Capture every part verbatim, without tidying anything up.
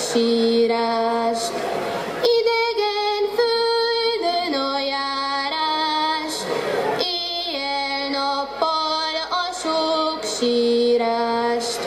sírást, idegen földön a járást, éjjel-nappal a sok sírást.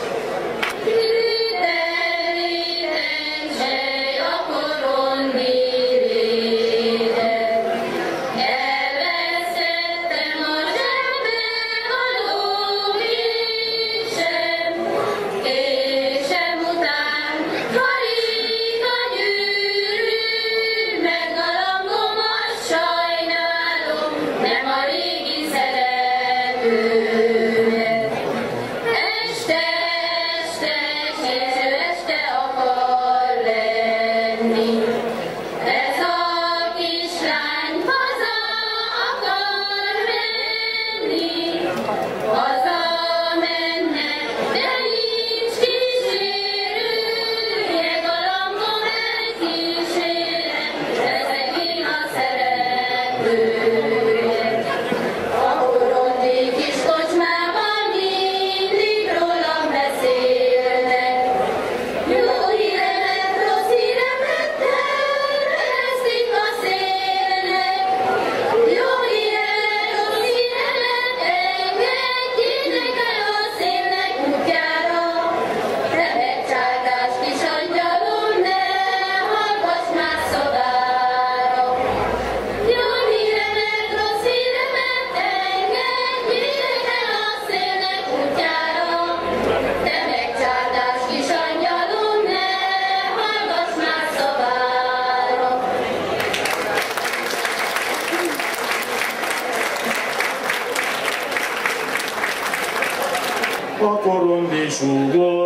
A korondi súgó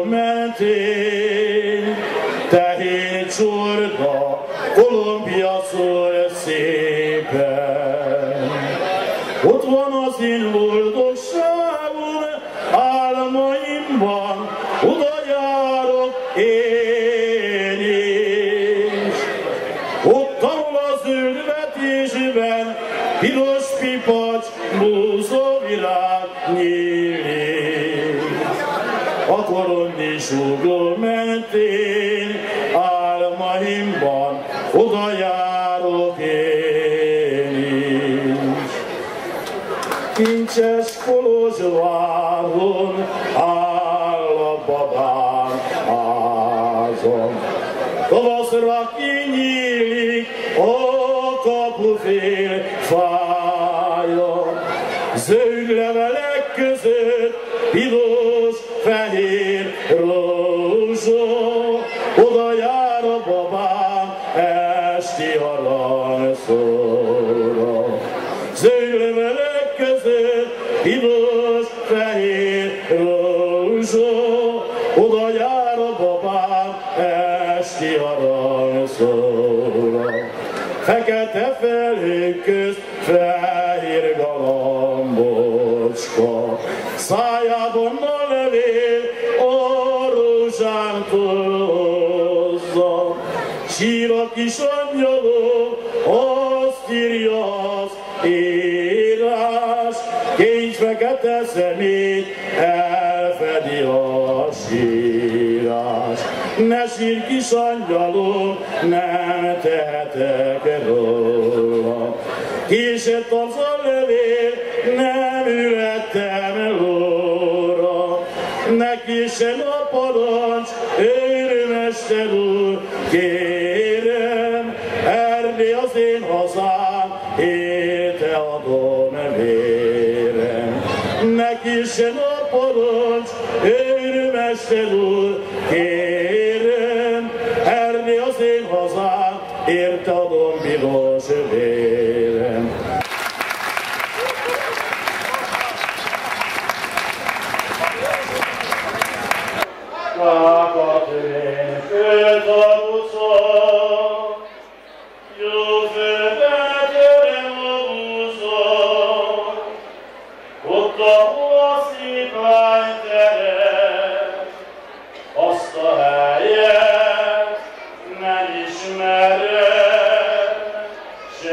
mentén, tehén csorda, Kolumbia szól szépen. Ott van az én boldogságom, álmaimban, oda járok én is. Ott, ahol a zöld vetésben, piros pipacs, búzóvirág nyílik. A korondi súgó mentén, álmaimban, oda járok én is. Kincses Kolozsváron áll a babám házam. Tavaszra kinyílik a kapufél fája, zöld levelek között piros, fehér rózsa. Oda jár a babám esti aranyszóra, zöld levelek között piros, fehér rózsa. Oda jár a babám esti aranyszóra. Fekete felhők közt fehér galambocska, szájában a levél a rózsán torozza. Sír a kis angyalom, azt írja az írás, kincs fekete szemét elfedi a sírás. Ne sírj, kis angyalom, nem tehetek róla. Késett az a levél, nem ülettem lóra. Ne késsen a parancs, őrmester úr, kérem, Erdély az én hazám, érte adom vérem. Ne késsen a parancs, őrmester úr, kérem, Erdély az én hazám, érte adom piros vérem. Kápatőn föld a buca, jó földben gyerem a buca, ott, ahol a szép lány terem, azt a helyet nem ismerem, s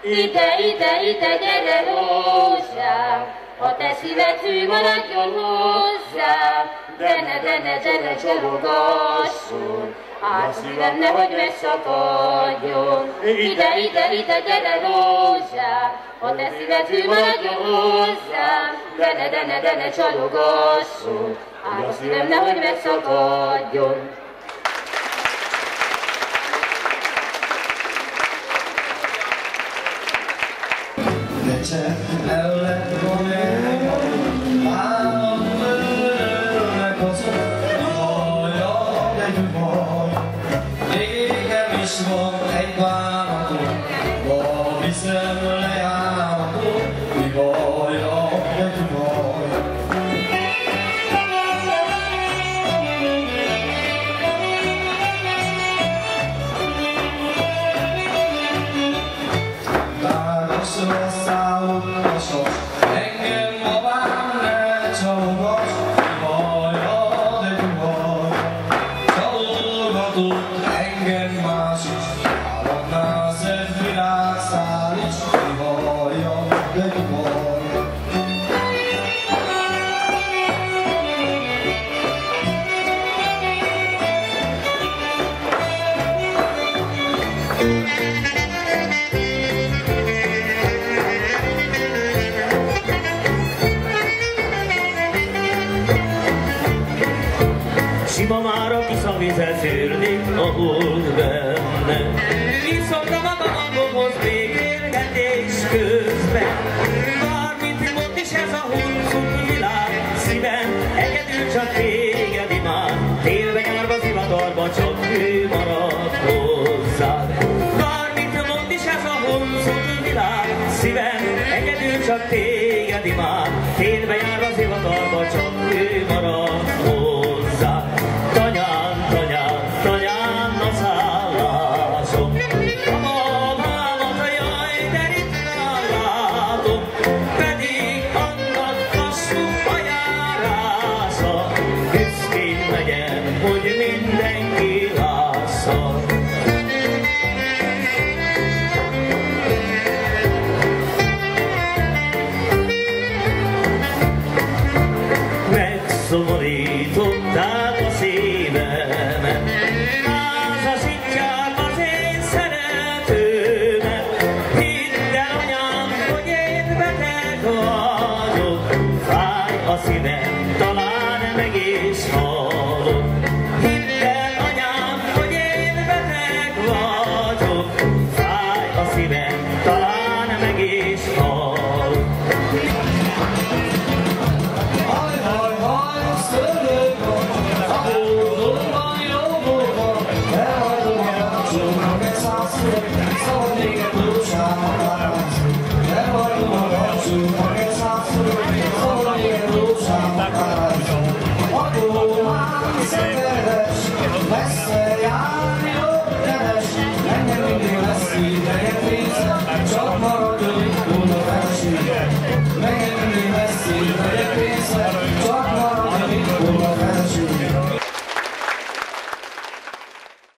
Ide, ide, ide, gyere hozzám, a te szíved hű maradjon hozzám, dene, dene, dene, csalogasson, át szívem nehogy megszakadjon. Ide, ide, ide, gyere hozzám, a te szíved hű maradjon hozzám, dene, dene, dene, csalogasson, át a szívem nehogy megszakadjon. El lett volna, állam örülnek azok, hallja, de gyumaj. Régem is van egy bánatom, ma viszem lejáratom, mi hallja, de gyumaj. Bánosra szállok a sos, engem babám ne csalogass, hallja, de gyumaj. Csalogatott engem más is, államnál szebb virágszál is, hallja, de gyumaj. Sima már a kis a vízzel szűrni a hold benne. Viszont a magamhoz végélgetés közben. Bármit mond is ez a huncut világ, szívem egyedül csak téged imád. Télbe nyárba zivatarba csak ő marad hozzád. Bármit mond is ez a huncut világ, szívem egyedül csak téged imád. Télbe nyárba zivatarba csak ő marad hozzád. Tanyán, tanyán, tanyán a szállásom, a babámat a jaj, de ritkán látom, pedig annak lassú a járása, büszkén megyem, hogy mindenki lássa. Megszomorították a szívemet, házasítják az én szeretőmet. Hidd el, anyám, hogy én beteg vagyok, fáj a szívem, talán meg is halok. Hidd el, anyám, hogy én beteg vagyok, fáj a szívem, talán meg is halok.